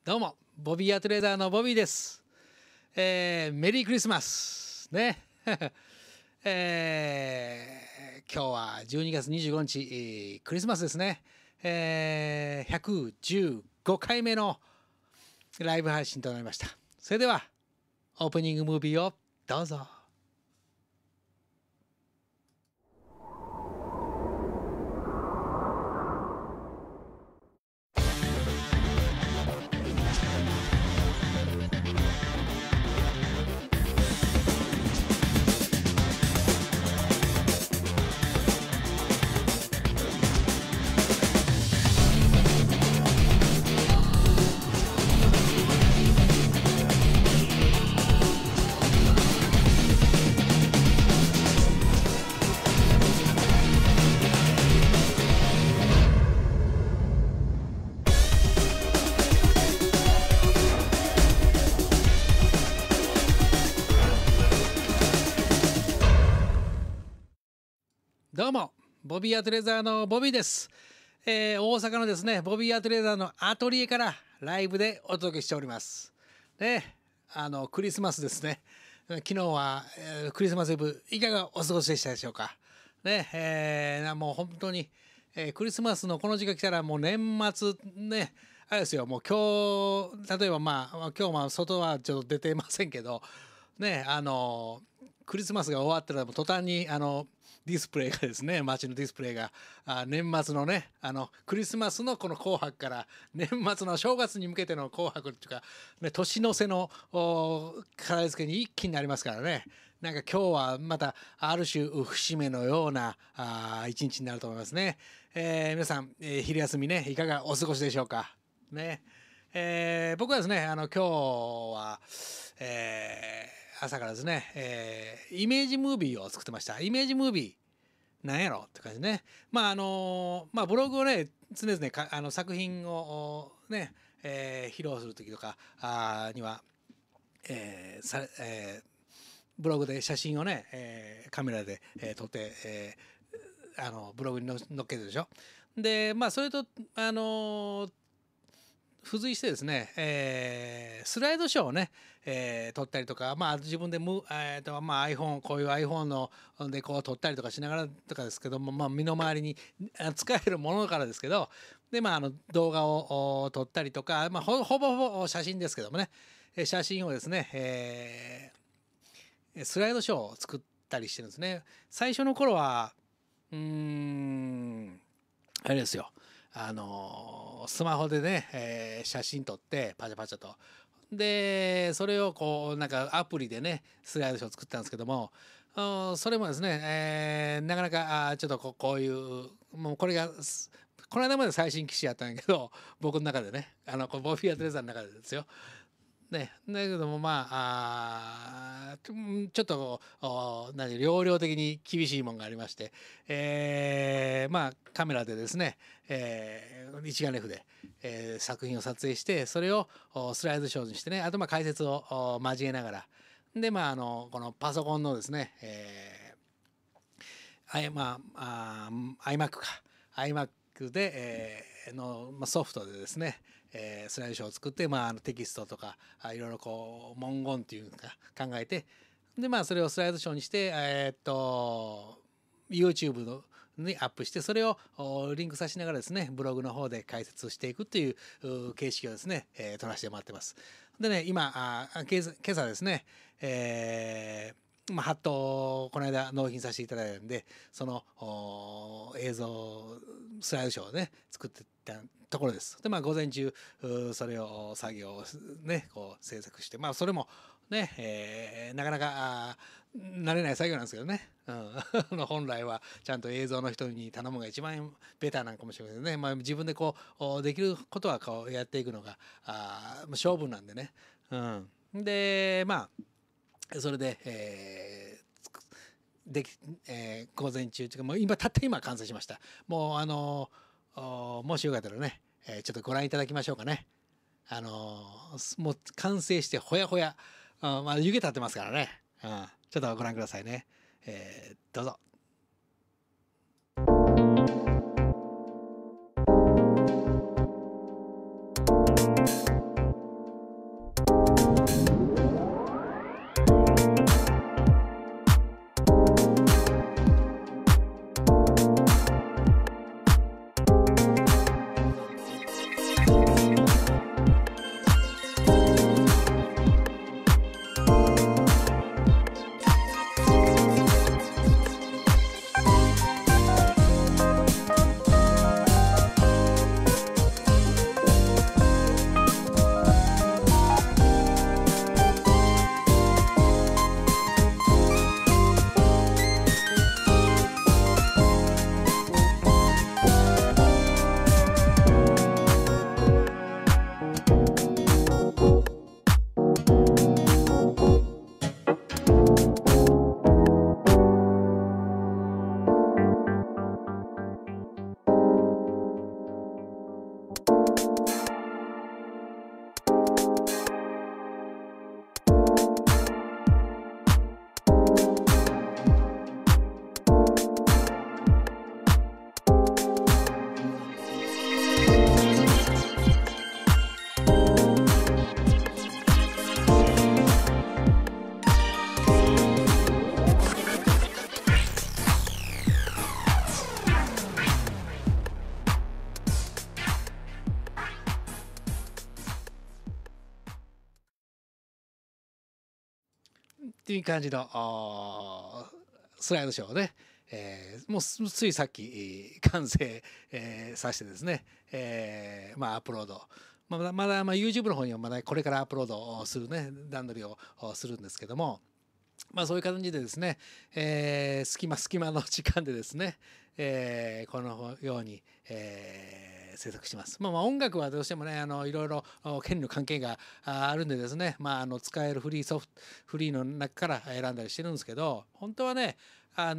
どうもボビーアトレーダーのボビーです。メリークリスマスね。今日は12月25日、クリスマスですね。115回目のライブ配信となりました。それではオープニングムービーをどうぞ。どうもボビーアトレーザーのボビーです。大阪のですねボビーアトレーザーのアトリエからライブでお届けしております。ね、クリスマスですね。昨日は、クリスマスイブいかがお過ごしでしたでしょうか。ね、もう本当に、クリスマスのこの時期来たらもう年末ね、あれですよ。もう今日例えば今日は外はちょっと出てませんけどね、クリスマスが終わったらもう途端にディスプレイがですね、街のディスプレイが年末のねクリスマスのこの紅白から年末の正月に向けての紅白っていうか、ね、年の瀬の飾り付けに一気になりますからね。なんか今日はまたある種節目のような一日になると思いますね。皆さん、昼休みねいかがお過ごしでしょうかね。僕はですね今日は、朝からですね、イメージムービーを作ってました。イメージムービーなんやろって感じね。ブログをね常々作品をね、披露する時とかには、ブログで写真をね、カメラで、撮って、ブログに載っけてるでしょ。でそれと付随してですね、スライドショーをね、撮ったりとか、自分でiPhone こういう iPhone のでこう撮ったりとかしながらとかですけども、身の回りに使えるものからですけど、で動画を撮ったりとか、ほぼ写真ですけどもね、写真をですね、スライドショーを作ったりしてるんですね。最初の頃はあれですよ。スマホでね、写真撮ってパチャパチャとでそれをこうなんかアプリでねスライドショーを作ったんですけども、それもですね、なかなかちょっとこういうもうこれがこの間まで最新機種やったんやけど僕の中でねこのボビーアトレーザーの中でですよ。ね、だけどもちょっと容量的に厳しいものがありまして、カメラでですね、一眼レフで、作品を撮影してそれをスライドショーにしてね、あと解説を交えながらでこのパソコンのですね、iMac か iMac で、ソフトでですね、スライドショーを作って、テキストとかいろいろこう文言っていうか考えてでそれをスライドショーにして、YouTube にアップしてそれをリンクさせながらですねブログの方で解説していくっていう形式をですね、取らせてもらってます。でね今朝ですね、ハットをこの間納品させていただいたんでその映像スライドショーをね作ってたところです。で午前中それを作業をねこう制作してそれもね、なかなか慣れない作業なんですけどね、本来はちゃんと映像の人に頼むが一番ベターなんかもしれませんね。自分でこうできることはこうやっていくのが勝負なんでね、でそれで、午前中というかもうたった今完成しました。もうもしよかったらね、ちょっとご覧いただきましょうかね。もう完成してほやほや、湯気立ってますからね、ちょっとご覧くださいね。どうぞ。 っていう感じのスライドショーをね、もうついさっき完成、させてですね、まあアップロードまだYouTube の方にはまだこれからアップロードをするね段取りをするんですけども、まあそういう感じでですね、隙間の時間でですね、このように、制作してます。まあ音楽はどうしてもねいろいろ権利の関係があるんでですね、まあ使えるフリーの中から選んだりしてるんですけど、本当はねなん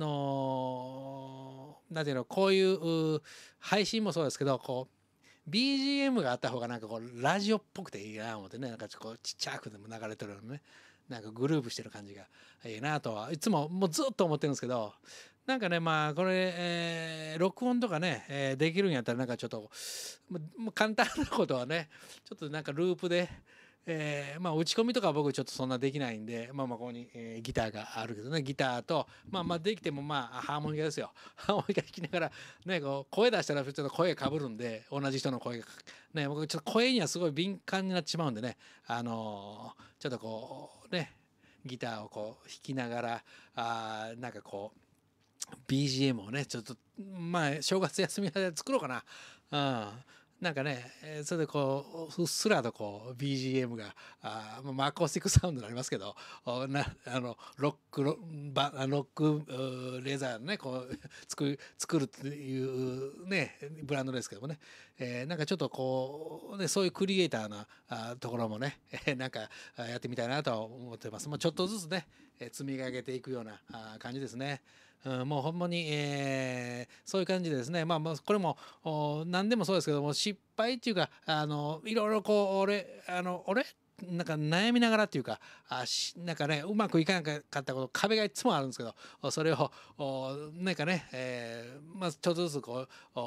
ていうの、こういう配信もそうですけど、こう BGM があった方がなんかこうラジオっぽくていいな思ってね、なんかこうちっちゃくでも流れてるのね、なんかグループしてる感じがいいなとはいつももうずっと思ってるんですけど、なんかねまあこれ、録音とかね、できるんやったらなんかちょっともう簡単なことはねちょっとなんかループで、まあ打ち込みとかは僕ちょっとそんなできないんで、ここに、ギターがあるけどね、ギターとできてもハーモニカですよ。ハーモニカ弾きながらねこう声出したらちょっと声がかぶるんで、同じ人の声がね、僕ちょっと声にはすごい敏感になってしまうんでね、ちょっとこうねギターをこう弾きながらなんかこう BGM をねちょっと正月休みで作ろうかな。なんかね、それでこううっすらとこう BGM がアコースティックサウンドになりますけど、ロックレザーのねこう作るっていうねブランドですけどもね、なんかちょっとこうねそういうクリエイターなところもね、なんかやってみたいなとは思ってます。ちょっとずつね積み上げていくような感じですね。もうほんまに、そういう感じでですね、これも何でもそうですけども、失敗っていうかいろいろこう俺なんか悩みながらっていうかなんかねうまくいかなかったこと壁がいつもあるんですけど、それをなんかね、ちょっとずつこ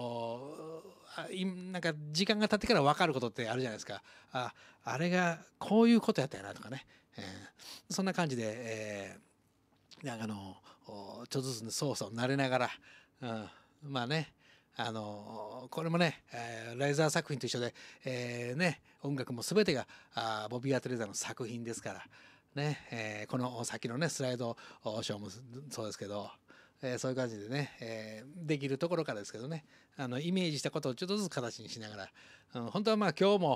うなんか時間が経ってから分かることってあるじゃないですか。あれがこういうことやったよなとかね、そんな感じで、なんかちょっとずつ、ね、そう慣れながら、まあねこれもね、ライザー作品と一緒で、ね、音楽も全てがボビー・アトレーザーの作品ですからね、この先のねスライドショーもそうですけど、そういう感じでね、できるところからですけどね、イメージしたことをちょっとずつ形にしながら、本当は今日も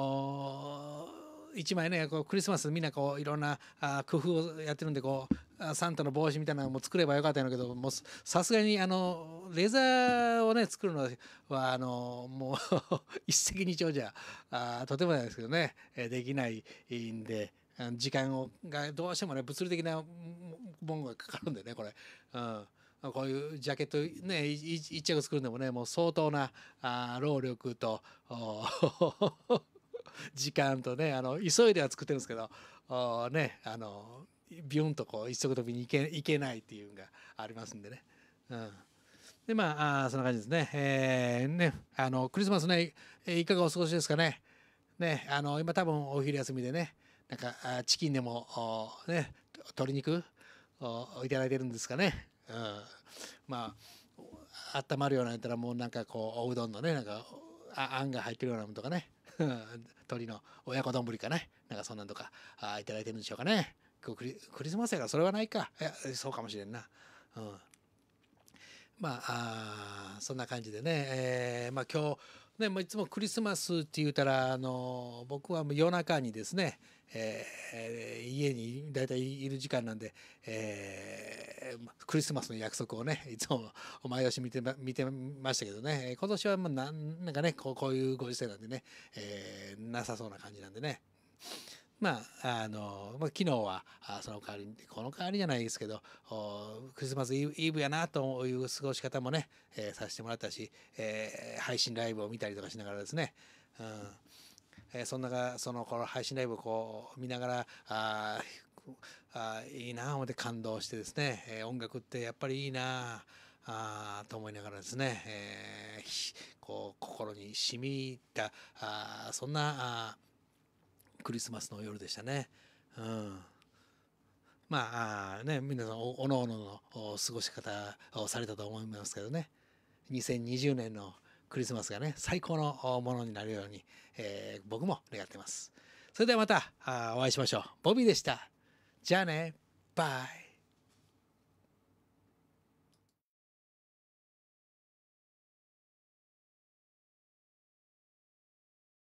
一枚ねこうクリスマスみんなこういろんな工夫をやってるんでこうサンタの帽子みたいなのも作ればよかったんだけど、もうさすがにレザーをね作るのはもう一石二鳥じゃとてもないですけどね、できないんで時間がどうしてもね物理的なものがかかるんでねこれ。こういうジャケットね一着作るんでもねもう相当な労力と時間とね急いでは作ってるんですけどねビュンとこう一足飛びにいけないっていうのがありますんでね。でそんな感じですね。クリスマスねいかがお過ごしですかね。ね今多分お昼休みでねなんかチキンでもね鶏肉いただいてるんですかね。温まるようなやったらもうなんかこうおうどんのねなんかあんが入ってるようなものとかね鶏の親子丼かねなんかそんなんとかいただいてるんでしょうかね。クリスマスやからそれはないか、いやそうかもしれんな。そんな感じでね、今日ねいつもクリスマスって言うたら僕は夜中にですね、家にだいたいいる時間なんで、クリスマスの約束をねいつも毎年見てましたけどね、今年はなんかねこういうご時世なんでね、なさそうな感じなんでね。昨日はその代わりにこの代わりじゃないですけどクリスマスイブやなという過ごし方もね、させてもらったし、配信ライブを見たりとかしながらですね、その頃配信ライブをこう見ながらいいな思って感動してですね、音楽ってやっぱりいいなと思いながらですね、こう心に染み入ったそんなクリスマスの夜でしたね。皆さんおのおのの過ごし方をされたと思いますけどね、2020年のクリスマスがね最高のものになるように、僕も願ってます。それではまたお会いしましょう。ボビーでした。じゃあね。 バイ。